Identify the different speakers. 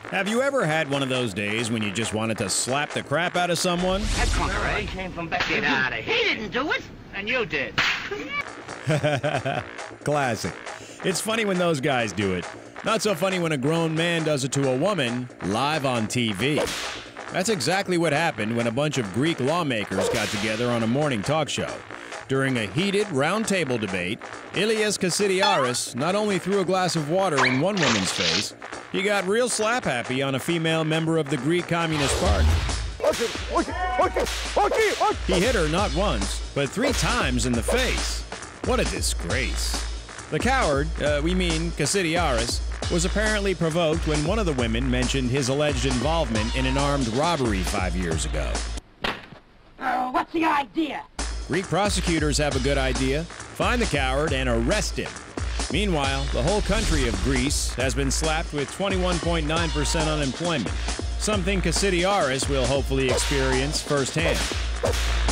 Speaker 1: Have you ever had one of those days when you just wanted to slap the crap out of someone?
Speaker 2: That clunker came from back there. Get out of here. He didn't do it. And you did.
Speaker 1: Classic. It's funny when those guys do it. Not so funny when a grown man does it to a woman live on TV. That's exactly what happened when a bunch of Greek lawmakers got together on a morning talk show. During a heated round-table debate, Ilias Kasidiaris not only threw a glass of water in one woman's face, he got real slap-happy on a female member of the Greek Communist Party. He hit her not once, but 3 times in the face. What a disgrace. The coward, we mean Kasidiaris, was apparently provoked when one of the women mentioned his alleged involvement in an armed robbery 5 years ago.
Speaker 2: What's the idea?
Speaker 1: Greek prosecutors have a good idea. Find the coward and arrest him. Meanwhile, the whole country of Greece has been slapped with 21.9% unemployment, something Kasidiaris will hopefully experience firsthand.